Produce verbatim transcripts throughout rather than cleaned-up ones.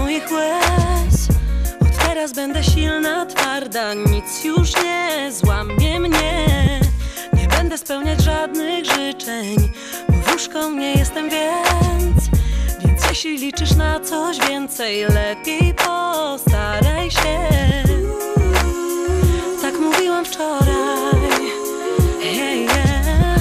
moich łez. Od teraz będę silna, twarda, nic już nie złamie mnie. Nie będę spełniać żadnych życzeń, bo wróżką nie jestem, więc Więc jeśli liczysz na coś więcej, lepiej postaraj się. Tak mówiłam wczoraj, hey, yeah.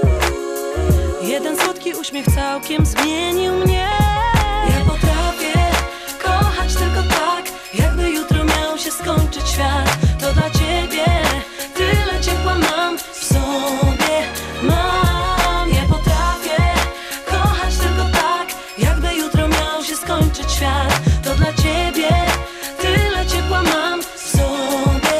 Jeden słodki uśmiech całkiem zmienił mnie. Ja potrafię kochać tylko tak, jakby jutro miał się skończyć świat. To dla ciebie tyle ciepła mam w sobie, mam. Ja potrafię kochać tylko tak, jakby jutro miał się skończyć świat. To dla ciebie tyle ciepła mam w sobie,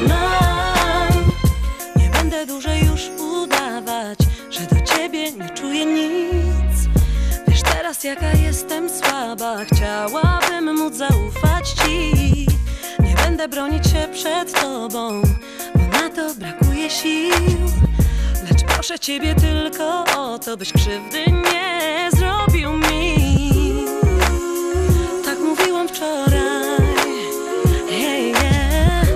mam. Nie będę dłużej już udawać, że do ciebie nie czuję nic. Wiesz teraz, jaka jestem słaba, chciałabym móc zaufać ci. Nie będę bronić się przed tobą, bo na to brakuje sił. Lecz proszę ciebie tylko o to, byś krzywdy nie zrobił mi. Tak mówiłam wczoraj, hey, yeah.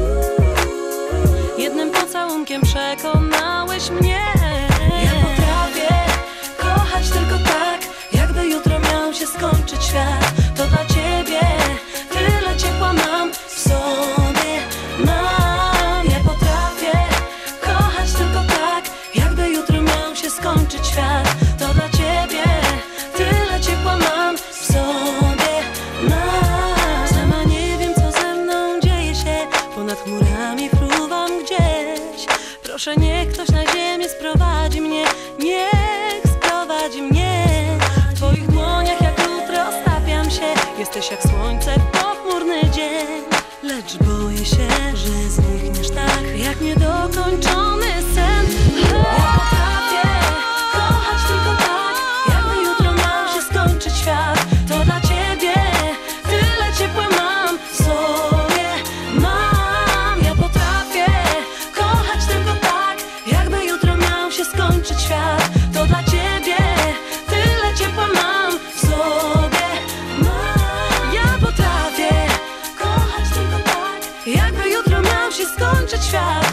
Jednym pocałunkiem przekonałeś mnie. Ja potrafię kochać tylko tak, jakby jutro miał się skończyć świat. To dla ciebie tyle ciepła mam w sobie, mam. Ja potrafię kochać tylko tak, jakby jutro miał się skończyć świat. To dla ciebie tyle ciepła mam w sobie, mam. Sama nie wiem, co ze mną dzieje się, ponad chmurami fruwam gdzieś. Proszę, niech ktoś na ziemię sprowadzi mnie, niech sprowadzi mnie. W twoich dłoniach jak jutro stawiam się, jesteś jak słońce w pochmurny dzień. Lecz boję się, że znikniesz tak, jak niedokończony sen. Ja potrafię kochać tylko tak, jakby jutro miał się skończyć świat. To dla ciebie tyle ciepła mam w sobie, mam. Ja potrafię kochać tylko tak, jakby jutro miał się skończyć świat. To dla ciebie tyle ciepła mam w sobie, mam. Ja potrafię kochać tylko tak, jakby jutro miał się skończyć świat.